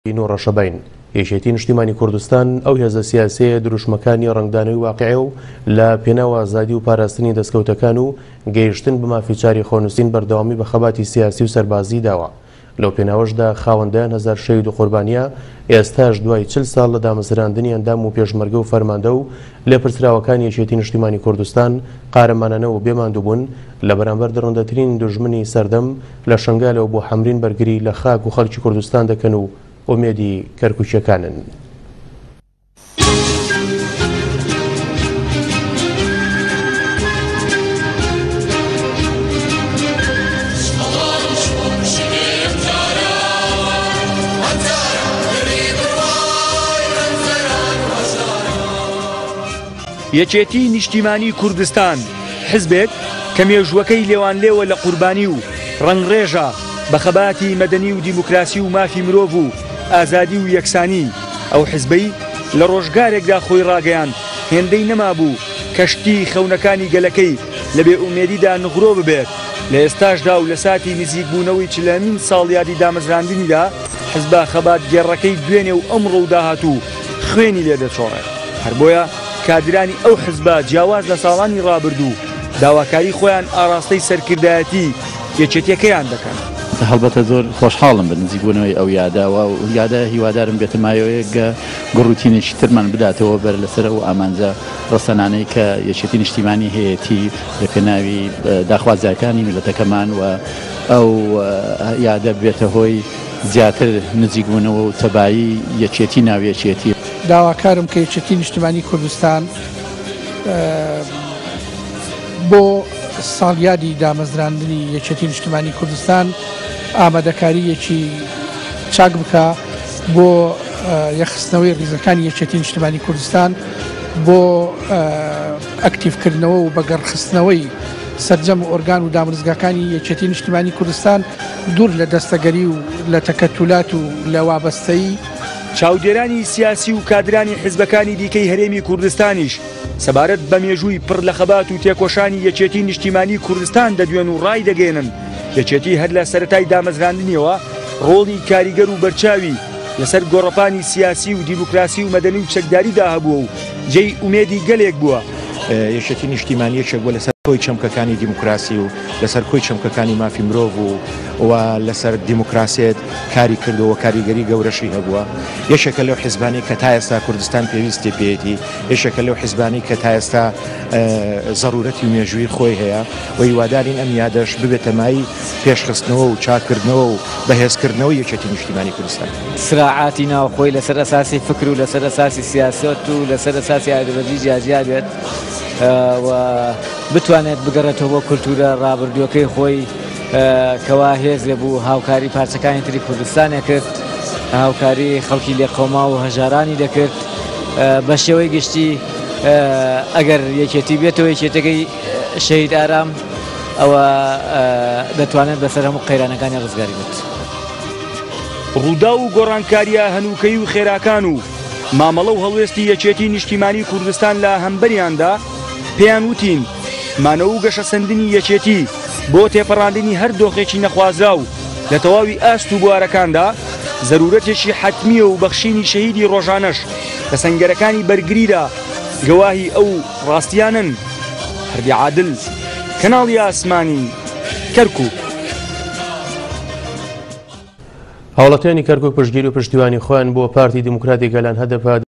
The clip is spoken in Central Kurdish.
و ڕەشەبین. یەکێتی نیشتیمانی کوردستان ئەو هێزە سیاسیە دروشمەکانی ڕنگدانەوەی واقعی و لە پێناو ئازادی و پاراستنی دەستکەوتەکان و گەیشتن بە مافیچاری خۆنووسین بەردەوامی بە خەباتی سیاسی و سەربازی داوە. لەو پێناوەشدا خاوەندان هەزار شەهید و قوربانیە ئێستاش دوای 40 ساڵ لە دامەزراندنی ئەندام و پێشمەرگە و فەرماندە و لێپرسراوەکانی یەکێتی نیشتیمانی کوردستان قارەمانانەوە و بێماندوو بوون لە بەرامبەر دڕندەترین دوژمنی سەردەم لە شنگالەوە بۆ حەمرین بەرگری لە خاک و خەڵکی کوردستان دەکەن و ئومێدی کەرکووچیەکانن. یەکێتی نیشتیمانی کوردستان حزبێک کە مێژوەکەی لێوان لێوە لە قوربانی و ڕنگڕێژە بە خەباتی مەدەنی و دیموکراسی و مافی مرۆڤ و ئازادی و یەکسانی. ئەو حزبەی لە ڕۆژگارێکدا خۆی ڕاگەیاند هێندەی نەمابوو کەشتی خەونەکانی گەلەکەی لە بێئومێدیدا نغرۆ ببێت. لە ئێستاشدا و لە ساتی نزیکبوونەوەی چلەمین ساڵیادی دامەزراندنیدا حزبە خەبات گێڕەکەی دوێنێ و ئەمڕۆ و داهاتوو خوێنی لێدەچۆڕێت. هەر بۆیە کادرانی ئەو حزبە جیاواز لە ساڵانی ڕابردوو داواکاری خۆیان ئاراستەی سەرکردایەتی یەکێتیەکەیان دەکەن. هەڵبەتە زۆر خۆشحاڵم بە نزیکبوونەوەی ئەو یاداوە و یادە هیوادارم بێتە مایەوەیەک گڕوتینێکی ترمان بداتەوە بەر لەسەر و ئامانجە ڕەسەنانەی کە یەکێتی نیشتیمانی هەیەتی لە پێناوی داخوازیەکانی میلەتەکەمان و ئەو یادە بێتە هۆی زیاتر نزیکبوونەوە و تەبایی یەکێتی ناویەکێتی. داواکارم کە یەکێتی نیشتیمانی کوردستان بۆ ساڵیادی دامەزراندنی یەکێتی نیشتیمانی کوردستان ئامادەکاریەکی چاک بکە بۆ یەخستنەوەی ڕیزەکانی یەکێتی نیشتیمانی کوردستان بۆ ئەکتیڤکردنەوە و بەگەڕخستنەوەی سەرجەم ئۆرگان و دامرزگاکانی یەکێتی نیشتیمانی کوردستان دوور لە دەستەگەری و لە تەکەتولات و لە وابەستەیی. چاودێرانی سیاسی و کادرانی حزبەکانی دیکەی هەرێمی کوردستانیش سەبارەت بە مێژووی پڕ لە خەبات و تێکۆشانی یەکێتی نیشتیمانی کوردستان دەدوێن و ڕای دەگەێنن. یەکێتی هەر لە سەرەتای دامەزراندنیەوە ڕۆڵی کاریگەر و بەرچاوی لەسەر گۆڕەپانی سیاسی و دیموکراسی و مەدەنی و چەکداریدا هەبووە و جێی ئومێدی گەلێک بووە. یەکێتی نیشتیمانی یەکێک بووە لەسەر کۆی چەمکەکانی دیموکراسی و لەسەر کۆی چەمکەکانی مافی مرۆڤ و لەسەر دیموکراسیت کاری کردەوە کاریگەری گەورەشی هەبووە. یەکێکە لەو حیزبانی کە تا ئێستا کوردستان پێویستی پێیەتی، یەکێکە لەو حیزبانی کە تا ئێستا زەڕورەتی و مێژووی خۆی هەیە و هیوادارین ئەم یادەش ببێتە مای پێشخستنەوە و چاکردنەوە و بەهێزکردنەوە یەکێتی نیشتیمانی کوردستان. سراعاتی ناوخۆی لەسەر ئەساسی فکر و لەسەر ئەساسی سیاست و لەسەر ئەساسی ئایدۆلۆژی جیاجیا بێت و بتوانێت بگەڕێتەوە بۆ کولتورە ڕابردووەکەی خۆی کەوا هێزێ بوو هاوکاری پارچەکانی تری کوردستانێ کرد، هاوکاری خەڵکی لێقۆما و هەژارانی دەکرد بە شێوەی گشتی. ئەگەر یەکێتی بێتەوە یەکێتەکەی شەهید ئارام ئەوە دەتوانێت بەسەر هەموو قەیرانەکانی ڕزگاری بێت. ڕوودا و گۆڕانکاریە هەنووکەی و خێراکان و مامەڵە و هەڵوێستی یەکێتی نیشتیمانی کوردستان لە هەمبەریاندا پێیان وتین مانەوە و گەشە سندنی یەکێتی بۆ تێپەڕاندنی هەر دۆخێکی نەخوازرا و لە تەواوی ئاست و بوارەکاندا زەرورەتێکی حتمیە و بەخشینی شەهیدی ڕۆژانەش لە سەنگەرەکانی بەرگریدا گەواهی ئەو ڕاستیانن. هەردی عادل، کەناڵی ئاسمانی، کەرکووک. هاوڵاتیانی کەرکووک پشتگیری و پشتیوانی خۆیان بۆ پارتی دیموکراتی گەلان هەدەفە